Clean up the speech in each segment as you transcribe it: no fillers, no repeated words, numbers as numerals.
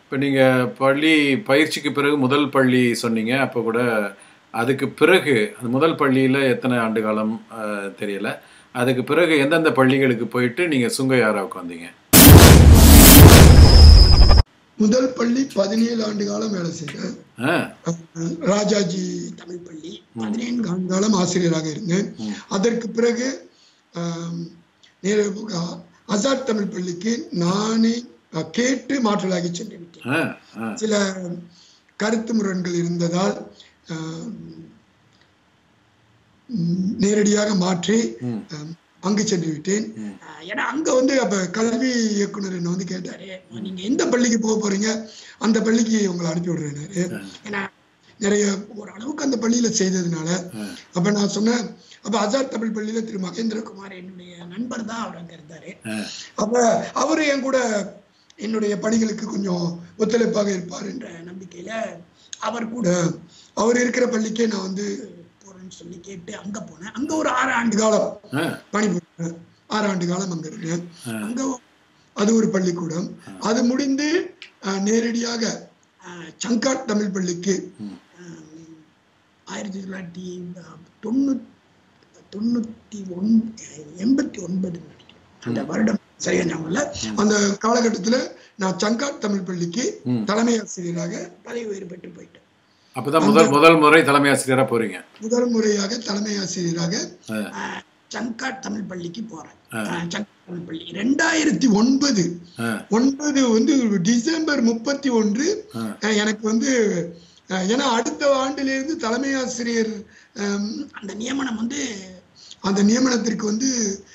இப்போ நீங்கள் பள்ளி பயிற்சிக்கு பிறகு முதல் பள்ளி சொன்னீங்க. அப்போ கூட அதுக்கு பிறகு அந்த முதல் பள்ளியில் எத்தனை ஆண்டு காலம் தெரியல. அதுக்கு பிறகு எந்தெந்த பள்ளிகளுக்கு போயிட்டு நீங்கள் சுங்கையாராவுக்கு வந்தீங்க? முதல் பள்ளி 17 ஆண்டு காலம் வேலை செய்தேன். ராஜாஜி தமிழ் பள்ளி 14 ஆண்டு காலம் ஆசிரியராக இருந்தேன். அதற்கு பிறகு அசாத் தமிழ் பள்ளிக்கு நானே கேட்டு மாற்றலாகி சென்று விட்டேன். சில கருத்து முரண்கள் இருந்ததால் நேரடியாக மாற்றி அங்கு சென்று விட்டேன். ஏன்னா அங்க வந்து அப்ப கல்வி இயக்குனர் என்ன வந்து கேட்டாரு, நீங்க எந்த பள்ளிக்கு போக போறீங்க, அந்த பள்ளிக்கு உங்களை அனுப்பி விடுறேனாரு. ஏன்னா நிறைய ஒரு அளவுக்கு அந்த பள்ளியில செய்ததுனால அப்ப நான் சொன்னேன், அப்ப அசாத் தமிழ் பள்ளியில திரு மகேந்திரகுமார் என்னுடைய நண்பர் தான் அவர் அங்க இருந்தாரு. அப்ப அவரு என் கூட என்னுடைய பணிகளுக்கு கொஞ்சம் ஒத்துழைப்பாக இருப்பார் என்ற நம்பிக்கையில அவர் இருக்கிற பள்ளிக்கே நான் வந்து போறேன்னு சொல்லி கேட்டு அங்க போனேன். அங்க ஒரு 6 ஆண்டு காலம் பணிபுரிந்தேன். 6 ஆண்டு காலம் அங்க இருந்தேன். அங்க அது ஒரு பள்ளிக்கூடம். அது முடிந்து நேரடியாக சங்காட் தமிழ் பள்ளிக்கு 1989 அந்த வருடம் சரியா ஞாபகம் இல்ல. அந்த காலகட்டத்துல நான் சங்காட் தமிழ் பள்ளிக்கு தலைமை ஆசிரியராக பதவி உயர்வு பெற்று போயிட்டேன். அப்பதான் முதல் முறை தலைமை ஆசிரியரா போறீங்க. முதல் முறையாக தலைமை ஆசிரியராக சங்காட் தமிழ் பள்ளிக்கு போறேன். சங்காட் தமிழ் பள்ளி 2009 வந்து டிசம்பர் 31 எனக்கு வந்து, ஏன்னா அடுத்த ஆண்டுல இருந்து தலைமை ஆசிரியர் அந்த நியமனம் வந்து அந்த நியமனத்திற்கு வந்து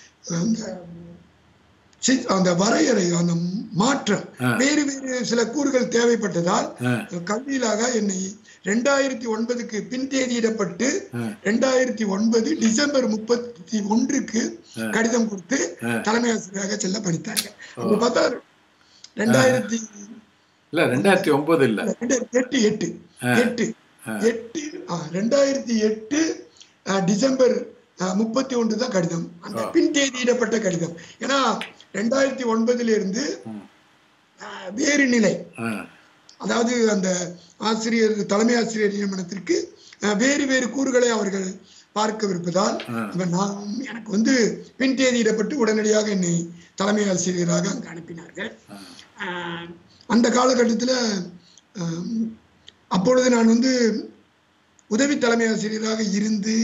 அந்த வரையறை அந்த மாற்றம் வேறு சில கூறுகள் தேவைப்பட்டதால் கல்வியிலாக என்னை 2009க்கு பின் தேதியிடப்பட்டு 2009 டிசம்பர் 31க்கு கடிதம் கொடுத்து தலைமை ஆசிரியராக செல்ல பணித்தாங்க. அப்ப பார்த்தா 2008 டிசம்பர் 31 தான் கடிதம், அந்த பின் தேதியிடப்பட்ட கடிதம். ஏன்னா 2009 இருந்து வேறு நிலை, அதாவது அந்த ஆசிரியர் தலைமை ஆசிரியர் நியமனத்திற்கு வேறு கூறுகளை அவர்கள் பார்க்கவிருப்பதால் எனக்கு வந்து பின் தேதியிடப்பட்டு உடனடியாக என்னை தலைமை ஆசிரியராக அங்கு அனுப்பினார்கள். அந்த காலகட்டத்தில் அப்பொழுது நான் வந்து உதவி தலைமை ஆசிரியராக இருந்து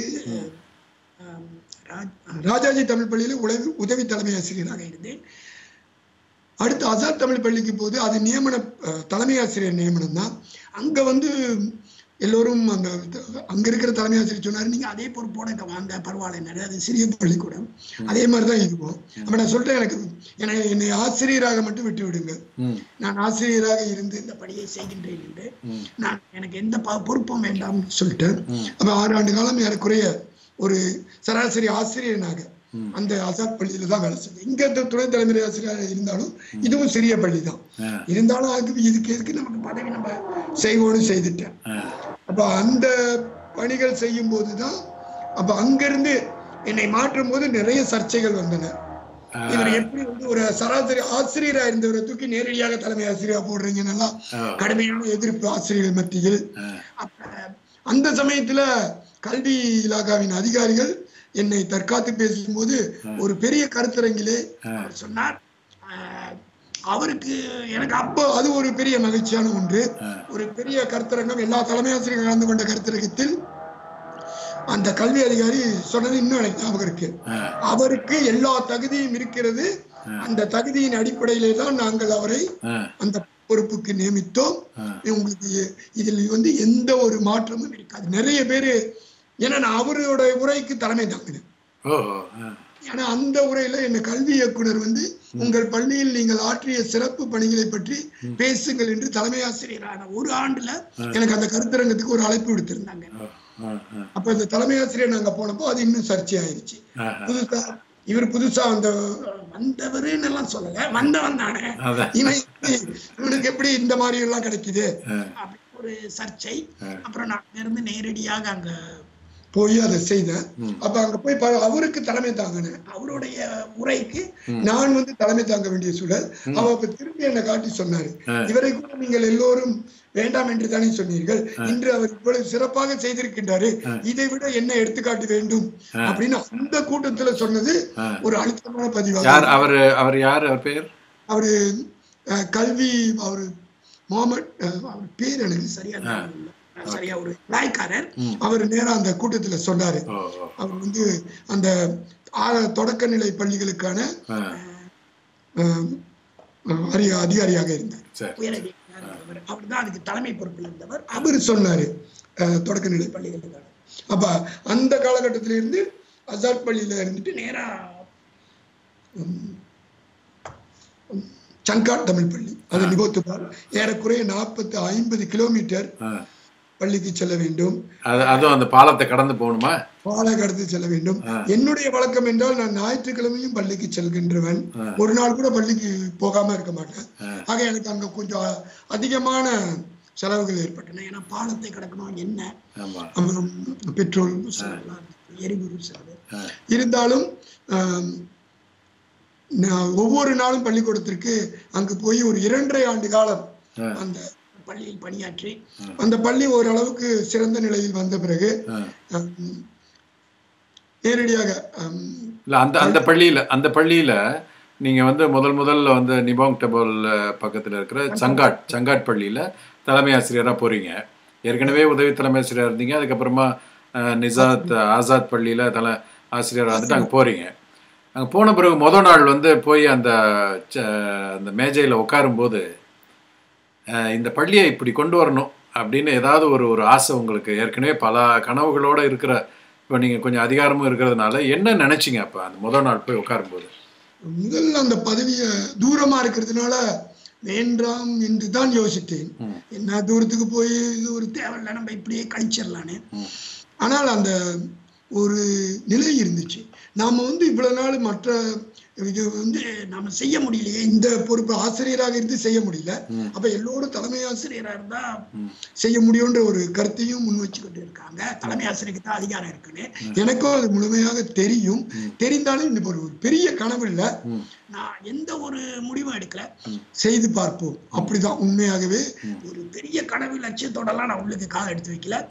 ராஜாஜி தமிழ் பள்ளியில உதவி தலைமை ஆசிரியராக இருந்தேன். அடுத்து அசாத் தமிழ் பள்ளிக்கு போது அது தலைமை ஆசிரியர் நியமனம் தான். அங்க வந்து எல்லோரும் அங்க இருக்கிற தலைமை ஆசிரியர் சொன்னாரு, நீங்க அதே பொறுப்போட வாங்க பரவாயில்ல, அது சிறிய பள்ளிக்கூடம், அதே மாதிரிதான் இருக்கும். அப்ப நான் சொல்லிட்டேன், என்னை ஆசிரியராக மட்டும் விட்டு விடுங்க, நான் ஆசிரியராக இருந்து இந்த பணியை செய்கின்றேன் என்று, எனக்கு எந்த பொறுப்பும் வேண்டாம்னு சொல்லிட்டேன். அப்ப 6 ஆண்டு காலம் ஏறக்குறைய ஒரு சராசரி ஆசிரியனாக அந்த அசாத் பள்ளியில தான் வேலை செய்யுது. இங்க துணை தலைமை ஆசிரியராக இருந்தாலும் இதுவும் சிறிய பள்ளி தான் இருந்தாலும் இதுக்கு எதுக்கு நமக்கு பதவி, நம்ம செய்வோன்னு செய்துட்டேன். அப்ப அந்த பணிகள் செய்யும் போதுதான் அப்ப அங்கிருந்து என்னை மாற்றும் போது நிறைய சர்ச்சைகள் வந்தன. இவர் எப்படி வந்து ஒரு சராசரி ஆசிரியரா இருந்தவரை தூக்கி நேரடியாக தலைமை ஆசிரியரா போடுறீங்கன்னா கடுமையான எதிர்ப்பு ஆசிரியர்கள் மத்தியில். அந்த சமயத்துல கல்வி இலாகாவின் அதிகாரிகள் என்னை தற்காத்து பேசும்போது ஒரு பெரிய கருத்தரங்கிலே சொன்னார். அவருக்கு எனக்கு அப்போ அது ஒரு பெரிய மகிழ்ச்சியான ஒன்று. ஒரு பெரிய கருத்தரங்கம், எல்லா தலைமை ஆசிரியர்கள் கலந்து கொண்ட கருத்தரங்கத்தில் அந்த கல்வி அதிகாரி சொன்னது இன்னும் எனக்கு ஞாபகம் இருக்கு. அவருக்கு எல்லா தகுதியும் இருக்கிறது, அந்த தகுதியின் அடிப்படையிலே தான் நாங்கள் அவரை அந்த பொறுப்புக்கு நியமித்தோம், உங்களுக்கு இதில் வந்து எந்த ஒரு மாற்றமும் இருக்காது. நிறைய பேரு, ஏன்னா நான் அவரோட உரைக்கு தலைமை தாங்கினேன். ஏன்னா அந்த உரையில என்ன கல்வி இயக்குனர் வந்து உங்கள் பள்ளியில் நீங்கள் ஆற்றிய சிறப்பு பணிகளை பற்றி பேசுங்கள் என்று தலைமை ஆசிரியரான ஒரு ஆண்டுல எனக்கு அந்த கருத்தரங்கத்துக்கு ஒரு அழைப்பு விடுத்திருந்தாங்க. அப்ப இந்த தலைமை ஆசிரியர் நாங்க போனப்போ அது இன்னும் சர்ச்சையாயிருச்சு. இவர் புதுசா வந்தவருன்னு எல்லாம் சொல்லல, வந்தவன் தானே, இவனுக்கு எப்படி இந்த மாதிரி எல்லாம் கிடைக்குது அப்படி ஒரு சர்ச்சை. அப்புறம் நான் இருந்து நேரடியாக அங்க போய் அதை செய்தேன். அப்ப அங்க போய் அவருக்கு தலைமை தாங்கினேன். அவருடைய உரைக்கு நான் வந்து தலைமை தாங்க வேண்டிய சூழல். அவர் அப்ப திரும்பி என்னை காட்டி சொன்னாரு, இவரை கூட நீங்கள் எல்லோரும் வேண்டாம் என்று தானே சொன்னீர்கள், இன்று அவர் இவ்வளவு சிறப்பாக செய்திருக்கின்றாரு, இதை விட என்ன எடுத்துக்காட்டு வேண்டும் அப்படின்னு அந்த கூட்டத்துல சொன்னது ஒரு அழுத்தமான பதிவாக. அவர் யார்? அவர் பேர்? அவரு கல்வி, அவரு முகமது, அவர் பேர் எனக்கு சரியா ஒரு நாய்க்காரர். அவர் நேரா அந்த கூட்டத்துல சொன்னாரு, அவர் வந்து அந்த தொடக்க நிலை பள்ளிகளுக்கான அதிகாரியாக இருந்தார், அவர் தான் அதுக்கு தலைமை பொறுப்பில் இருந்தவர். அவர் சொன்னாரு தொடக்க நிலை பள்ளிகளுக்கான. அப்ப அந்த காலகட்டத்தில இருந்து அசாத் பள்ளியில இருந்துட்டு நேரா சங்காட் தமிழ் பள்ளி, அது நிகோத்துபால், ஏறக்குறைய 40-50 கிலோமீட்டர் பள்ளிக்கு செல்ல வேண்டும். அதுவும் அந்த பாலத்தை கடந்து போகணுமா? பாலை கடந்து செல்ல வேண்டும். என்னுடைய வழக்கம் என்றால் நான் ஞாயிற்றுக்கிழமையும் பள்ளிக்கு செல்கின்றவன், ஒரு நாள் கூட பள்ளிக்கு போகாம இருக்க மாட்டேன். ஆக எனக்கு அங்க கொஞ்சம் அதிகமான செலவுகள் ஏற்பட்டன. ஏன்னா பாலத்தை கடக்கணும், என்ன பெட்ரோல் எரிபொருள் செலவு இருந்தாலும் ஒவ்வொரு நாளும் பள்ளிக்கூடத்திற்கு அங்கு போய் ஒரு 2.5 ஆண்டு காலம் அந்த பள்ளியில் பணியாற்றி அந்த பள்ளி ஓரளவுக்கு சிறந்த நிலையில் வந்த பிறகு நேரடியாக அந்த பள்ளியில நீங்க வந்து முதல்ல வந்து நிபாங் டபோல் பக்கத்துல இருக்கிற சங்காட் பள்ளியில தலைமை ஆசிரியரா போறீங்க. ஏற்கனவே உதவி தலைமை ஆசிரியரா இருந்தீங்க. அதுக்கப்புறமா ஆசாத் பள்ளியில ஆசிரியரா வந்துட்டு அங்க போறீங்க. அங்க போன பிறகு முதல் நாள் வந்து போய் அந்த மேஜையில உட்காரும் போது இந்த பள்ளியை இப்படி கொண்டு வரணும் அப்படின்னு ஏதாவது ஒரு ஆசை உங்களுக்கு? ஏற்கனவே பல கனவுகளோட இருக்கிற, இப்போ நீங்க கொஞ்சம் அதிகாரமும் இருக்கிறதுனால என்ன நினைச்சிங்க அப்ப அந்த முதல் நாள் போய் உட்காரும் போது? முதல்ல அந்த பதவியை தூரமா இருக்கிறதுனால வேண்டாம் என்று தான் யோசித்தேன். என்ன தூரத்துக்கு போய் இது ஒரு தேவையில்லை, நம்ம இப்படியே கழிச்சிடலான்னு. ஆனால் அந்த ஒரு நிலை இருந்துச்சு, நாம வந்து இவ்வளவு நாள் மற்ற இது வந்து நாம செய்ய முடியலையே, இந்த பொறுப்பு ஆசிரியராக இருந்து செய்ய முடியல, அப்ப எல்லோரும் தலைமை ஆசிரியரா இருந்தா செய்ய முடியும்ன்ற ஒரு கருத்தையும் முன் வச்சுக்கிட்டு இருக்காங்க. தலைமை ஆசிரியருக்கு தான் அதிகாரம் இருக்குன்னு எனக்கும் அது முழுமையாக தெரியும். தெரிந்தாலும் இந்த ஒரு பெரிய கனவு இல்ல, நான் எந்த ஒரு முடிவும் எடுக்கல, செய்து பார்ப்போம். அப்படிதான் உண்மையாகவே ஒரு பெரிய கனவு லட்சியத்தோடலாம் நான் உள்ளுக்கு கால் எடுத்து வைக்கல.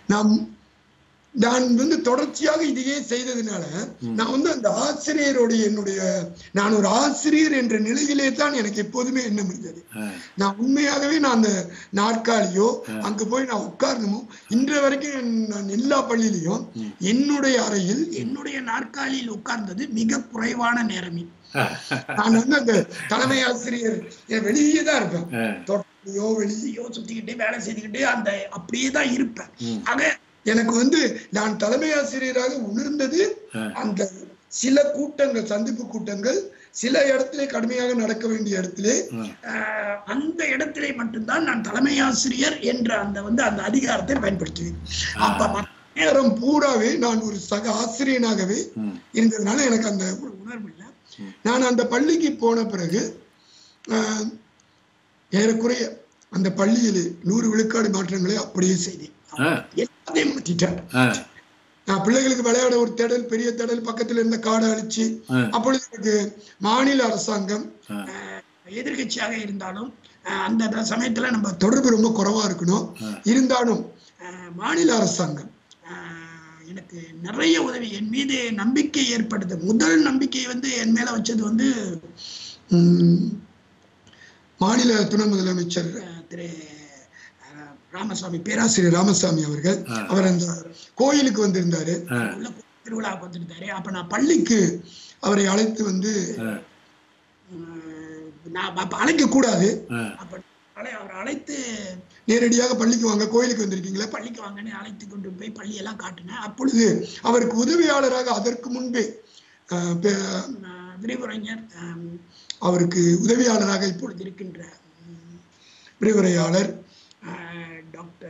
நான் வந்து தொடர்ச்சியாக இதையே செய்ததுனால நான் வந்து அந்த ஆசிரியருடைய நான் ஒரு ஆசிரியர் என்ற நிலையிலே தான் எனக்கு எப்போதுமே எண்ணம் இருந்தது. நான் உண்மையாகவே நான் அந்த நாற்காலியோ அங்க போய் நான் உட்கார்ந்தமோ, இன்று வரைக்கும் நான் எல்லா பள்ளியிலையும் என்னுடைய அறையில் என்னுடைய நாற்காலியில் உட்கார்ந்தது மிக குறைவான நேரமே. நான் வந்து அந்த தலைமை ஆசிரியர் வெளியே தான் இருப்பேன், தோட்டத்தையோ வெளியோ சுத்திக்கிட்டே வேலை செய்துக்கிட்டே அந்த அப்படியே தான் இருப்பேன். ஆக எனக்கு வந்து நான் தலைமை ஆசிரியராக உணர்ந்தது அந்த சில கூட்டங்கள், சந்திப்பு கூட்டங்கள், சில இடத்திலே கடுமையாக நடக்க வேண்டிய இடத்திலே அந்த இடத்திலே மட்டும்தான் நான் தலைமை ஆசிரியர் என்ற அந்த அதிகாரத்தை பயன்படுத்துவேன். அப்ப நேரம் பூராவே நான் ஒரு சக ஆசிரியனாகவே இருந்ததுனால எனக்கு அந்த உணர்வு இல்லை. நான் அந்த பள்ளிக்கு போன பிறகு ஏறக்குறைய அந்த பள்ளியில் 100 விழுக்காடு மாற்றங்களை அப்படியே செய்தேன். எல்லாத்தையும் மாற்றிட்டேன். பிள்ளைகளுக்கு விளையாட ஒரு திடல், பெரிய திடல் பக்கத்துல இருந்த காடை அழிச்சு, அப்பொழுது எனக்கு மாநில அரசாங்கம் எதிர்கட்சியாக இருந்தாலும் அந்த சமயத்துல நம்ம தொடர்பு ரொம்ப குறைவா இருக்கணும், இருந்தாலும் மாநில அரசாங்கம் எனக்கு நிறைய உதவி, என் மீது நம்பிக்கை ஏற்படுது. முதல் நம்பிக்கை வந்து என் மேல வச்சது வந்து மாநில துணை முதலமைச்சர் திரு ராமசாமி, பேராசிரியர் ராமசாமி அவர்கள். அவர் அந்த கோயிலுக்கு வந்திருந்தாரு, திருவிழாவுக்கு வந்திருந்தாரு. அப்ப நான் பள்ளிக்கு அவரை அழைத்து வந்து, நான் அழைக்க கூடாது, அப்ப அவரை அழைத்து நேரடியாக பள்ளிக்கு வாங்க, கோயிலுக்கு வந்திருக்கீங்களா, பள்ளிக்கு வாங்கன்னு அழைத்து கொண்டு போய் பள்ளியெல்லாம் காட்டினேன். அப்பொழுது அவருக்கு உதவியாளராக அதற்கு முன்பே விரிவுரைஞர், அவருக்கு உதவியாளராக இப்பொழுது இருக்கின்ற விரிவுரையாளர் doctor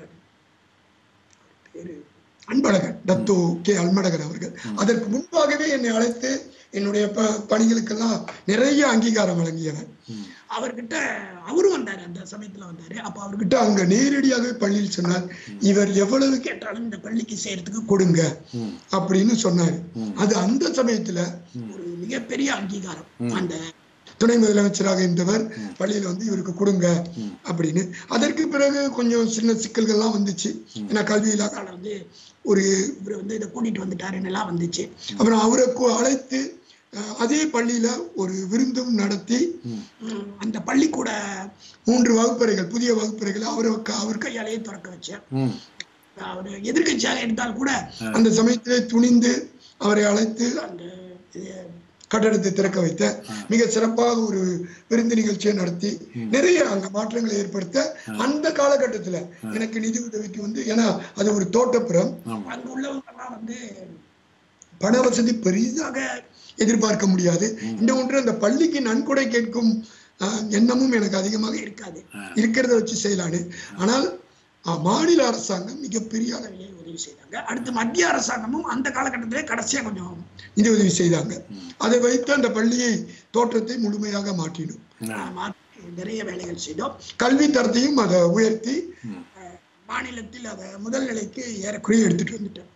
Anbazhagan, Dato K Anbazhagan அவர்கள் அதற்கு முன்பாகவே என்னை அழைத்து என்னுடைய பணிகளுக்கெல்லாம் நிறைய அங்கீகாரம் வழங்கியவர். அவர்கிட்ட அவரும் வந்தாரு, அந்த சமயத்துல வந்தாரு. அப்ப அவர்கிட்ட அங்க நேரடியாகவே பள்ளியில் சொன்னார், இவர் எவ்வளவு கேட்டாலும் இந்த பள்ளிக்கு செய்யறதுக்கு கொடுங்க அப்படின்னு சொன்னாரு. அது அந்த சமயத்துல ஒரு மிகப்பெரிய அங்கீகாரம். அந்த துணை முதலமைச்சராக இருந்தவர் பள்ளியில வந்து இவருக்கு கொடுங்க அப்படின்னு. அதற்கு பிறகு கொஞ்சம் சின்ன சிக்கல்கள்லாம் வந்துச்சு. ஏன்னா கல்வி இலாக்கால வந்து ஒரு இவர் வந்து இதை கூட்டிட்டு வந்துட்டாருன்னு எல்லாம் வந்துச்சு. அப்புறம் அவரை அழைத்து அதே பள்ளியில ஒரு விருந்தும் நடத்தி அந்த பள்ளிக்கூட 3 வகுப்பறைகள், புதிய வகுப்பறைகளை அவர் கையாலேயே திறக்க வச்சார். அவர் எதிர்கட்சியாக இருந்தால் கூட அந்த சமயத்திலே துணிந்து அவரை அழைத்து அந்த கட்டடத்தை திறக்க வைத்த மிக சிறப்பாக ஒரு விருந்து நிகழ்ச்சியை நடத்தி நிறைய அங்க மாற்றங்களை ஏற்படுத்த அந்த காலகட்டத்துல எனக்கு நிதி உதவிக்கு வந்து, ஏன்னா அது ஒரு தோட்டப்புறம், அங்க உள்ளவங்க எல்லாம் வந்து பண வசதி பெரிதாக எதிர்பார்க்க முடியாது. இந்த ஒன்று அந்த பள்ளிக்கு நன்கொடை கேட்கும் எண்ணமும் எனக்கு அதிகமாக இருக்காது, இருக்கிறத வச்சு செய்யலான்னு. ஆனால் மாநில அரசாங்கம் மிகப்பெரிய அளவிலே உதவி செய்தாங்க. அடுத்து மத்திய அரசாங்கமும் அந்த காலகட்டத்திலே கடைசியா கொஞ்சம் நிதி உதவி செய்தாங்க. அதை வைத்து அந்த பள்ளியை தோற்றத்தை முழுமையாக மாற்றினோம். நிறைய வேலைகள் செய்தோம். கல்வி தரத்தையும் அதை உயர்த்தி மாநிலத்தில் அதை முதல் நிலைக்கு ஏறக்குறைய எடுத்துட்டு வந்துட்டோம்.